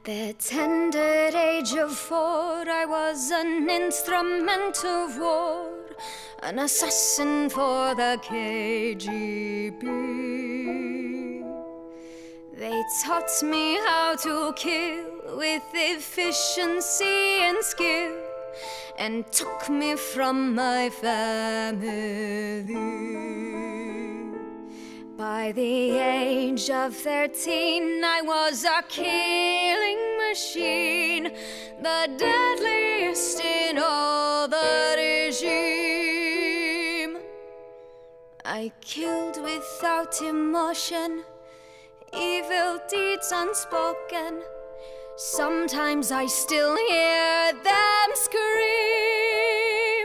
the tender age of 4, I was an instrument of war, an assassin for the KGB. They taught me how to kill with efficiency and skill, and took me from my family. By the age of 13, I was a killing machine, the deadliest in all the regime. I killed without emotion, evil deeds unspoken. Sometimes I still hear them scream.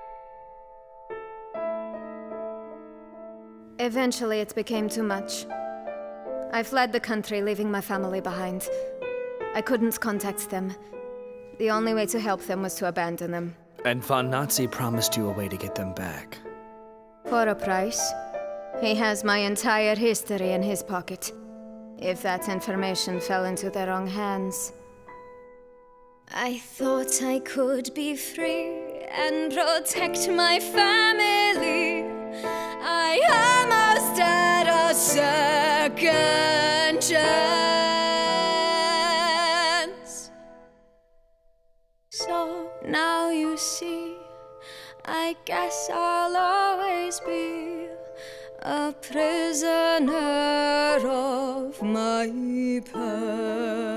Eventually it became too much. I fled the country, leaving my family behind. I couldn't contact them. The only way to help them was to abandon them. And Von Nazi promised you a way to get them back. For a price. He has my entire history in his pocket, if that information fell into the wrong hands. I thought I could be free and protect my family. I almost had a second chance. So now you see, I guess I'll always be a prisoner of my past.